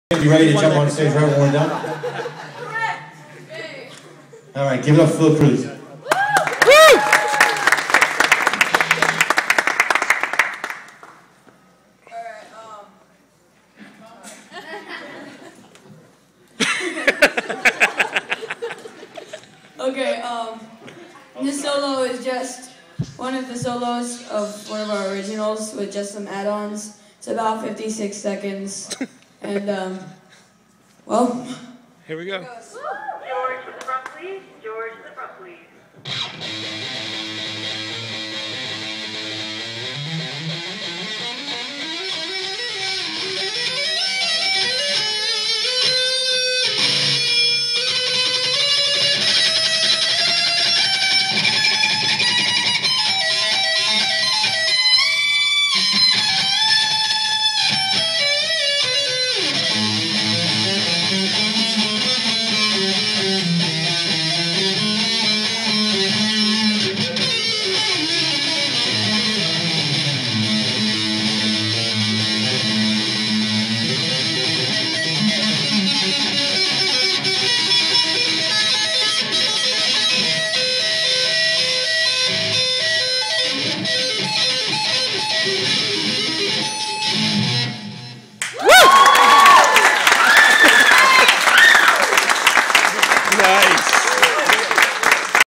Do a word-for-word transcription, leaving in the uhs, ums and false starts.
You ready to jump on stage right when we're done? All right, give it up for Phil Cruz. Okay, um, this solo is just one of the solos of one of our originals with just some add-ons. It's about fifty-six seconds, and um, well, here we go. George, front, please.